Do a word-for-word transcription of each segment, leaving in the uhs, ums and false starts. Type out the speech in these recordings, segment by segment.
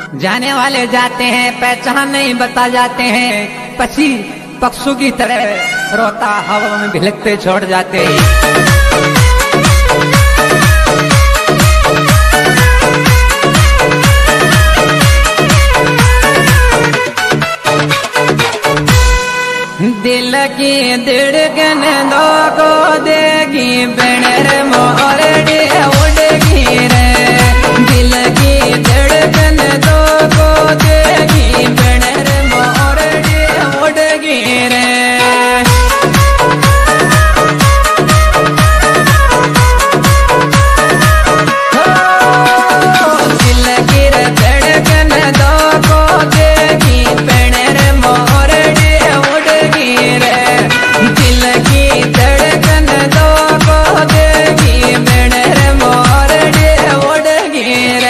जाने वाले जाते हैं, पहचान नहीं बता जाते हैं, पक्षी पक्षु की तरह रोता हवा में भिलकते छोड़ जाते हैं। दिल की धड़कन दो को देगी बेणर मोरडी उड़गी रे, दिल की धड़कन दो को देगी बेणर मोरडी उड़गी रे। दिल की धड़कन दो को देगी बेणर मोरडी उड़गी रे, दिल की धड़कन दो को देगी बेणर मोरडी उड़गी रे।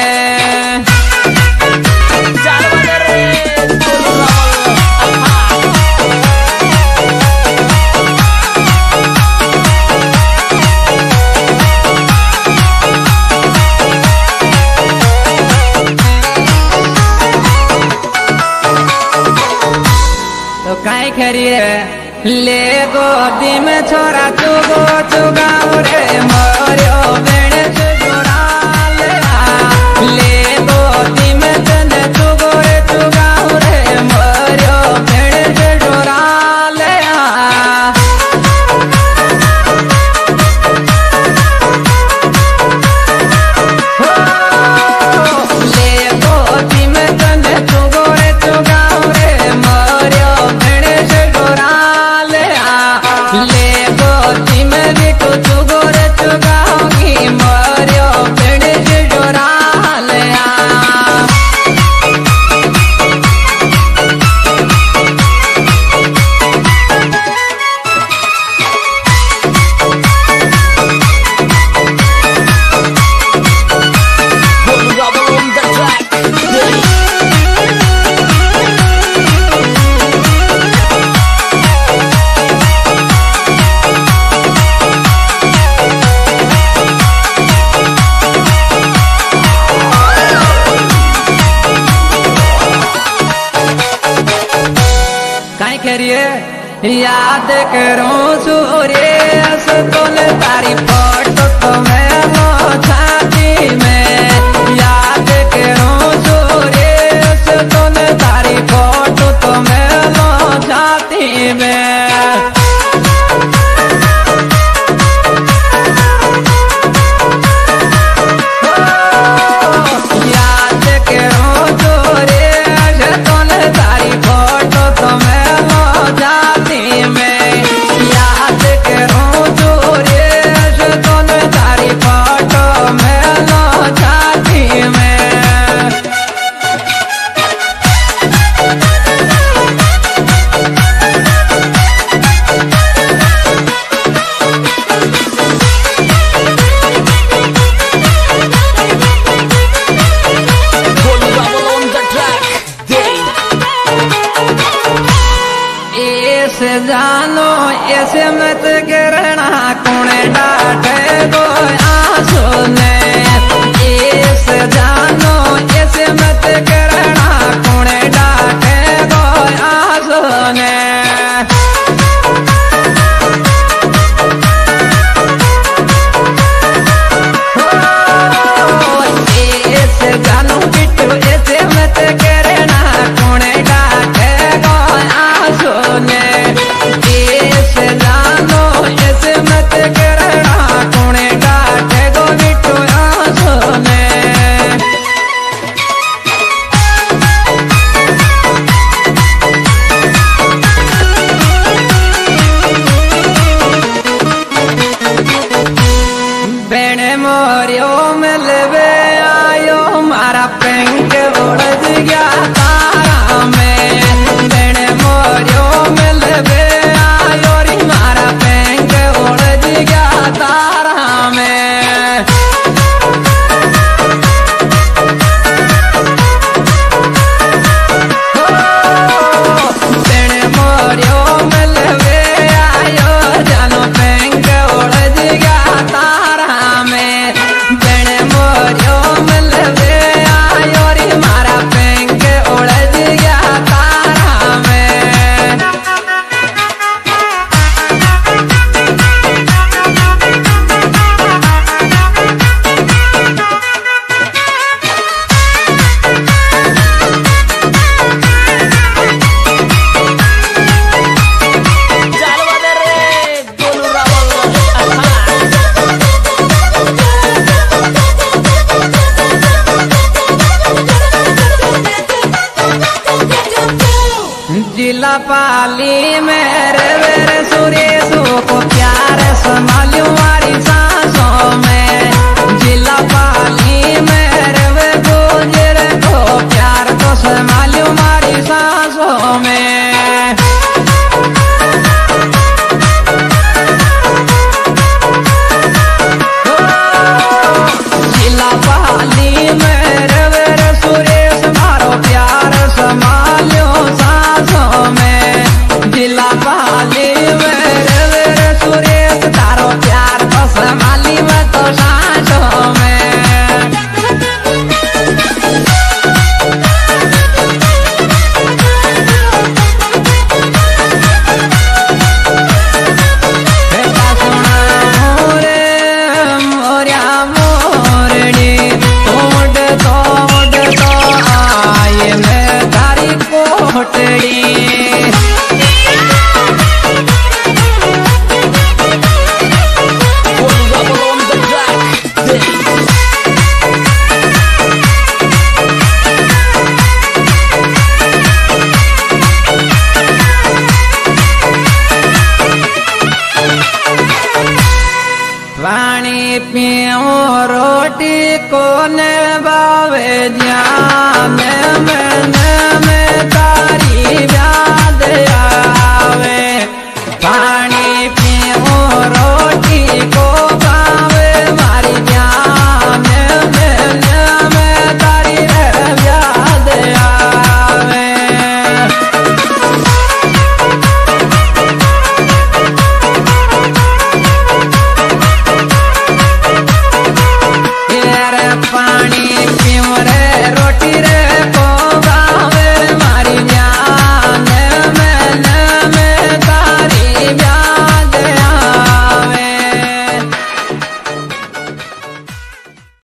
तो काई खरी ले गोदी में छोरा चुगो चुगाओ रे मोरियो बेण चुगोरा ले ले गोदी में चंद चुगो रे चुगाओ रे मोरियो बेण चुगोरा ले। ले गोदी में चंद चुगो रे चुगाओ रे मोरियो बेण चुगोरा ले गोदी में भी तो चुगो रे चुगाओगी मोरियो बेण चुगोरा ले। काई करिए याद करूं सूर्य असतुल तारी फोटो तो मैं लो छाती में, याद करूं सूर्य असतुल तारी फोटो तो मैं लो छाती में। याद करूं सूर्य असतुल तारी फोटो तो मैं जाती में, याद करूं सूर्य असतुल तारी फोटो मैं लो जाती में। ऐसे जानो ऐसे मत करना कौन डांटे दो आंसू ने, ऐसे जानो ऐसे मत करना कौन डांटे दो आंसू ने। ऐसे जानो बिट्टू ऐसे मत करना कौन डांटे दो आंसू ने, ऐसे जानो ऐसे मत करना कौन डांटे दो बिट्टू आंसू ने। बेण मोरियो मिलवे आयो मारा पेंक उड़ गया तारा में, बेण मोरियो मिलवे आयो री मारा पेंक उड़ गया तारा में। बेण मोरियो मिलवे आयो जानो पेंक उड़ गया तारा में, बेण मोरियो मिलवे आयो री मारा पेंक कोने बावे ज्ञान मैंने में तारी याद आ